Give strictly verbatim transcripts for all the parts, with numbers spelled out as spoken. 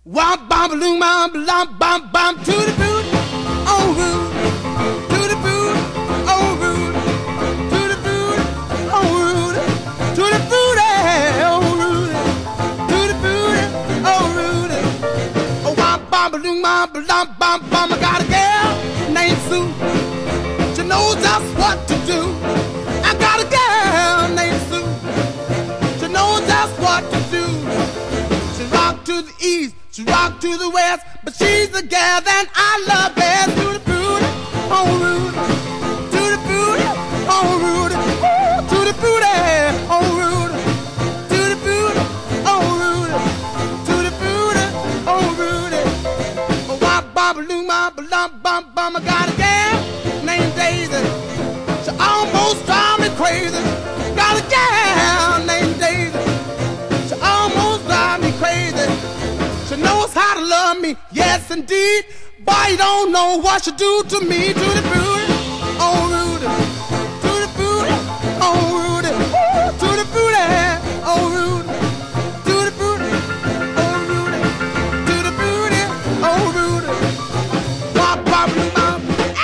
Womp bom balloon bom bom bom bom to the boot, oh Rudy, to the boot, oh Rudy, to the boot, oh Rudy, to the booty, oh Rudy, to the booty, oh Rudy. Oh womp bom balloon bom bom bom bom. I got a girl named Sue. She knows just what to do. I got a girl named Sue. She knows just what to do. She rock to the east. She rock to the west, but she's the gal that I love best. To the booty, oh Rudy, to the booty, oh Rudy, ooh, to the booty, oh Rudy, to the booty, oh Rudy, to the booty, oh Rudy. Oh wop bop balloon bop bum bum bum. I got a gal named Daisy. She almost drives me crazy. Got a gal named Daisy. She almost drives me crazy. She knows how to love me, yes indeed. Boy, you don't know what she do to me. To the booty, oh Rudy, to the booty, oh Rudy, ooh, to the booty, oh Rudy, to the booty, oh Rudy, to the booty, oh Rudy. Wop wop wop.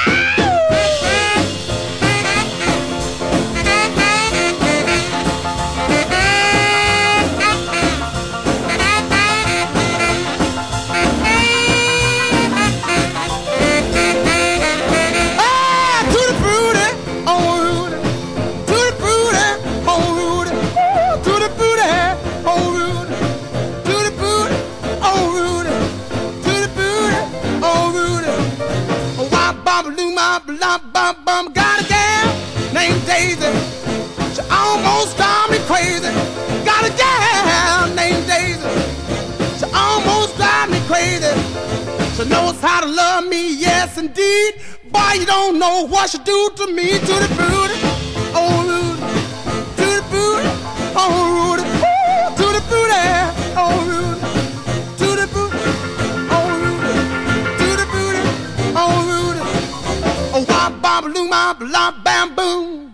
Bum, bum, bum. Got a gal named Daisy. She almost drives me crazy. Got a gal named Daisy. She almost drives me crazy. She knows how to love me, yes indeed. Boy, you don't know what she do to me. To the booty, oh Rudy, to the booty, oh Rudy, ooh, to the booty, oh Rudy, to the booty, oh Rudy, to the booty, oh Rudy. Oh, wop, bop, loom, bop, bam, boom.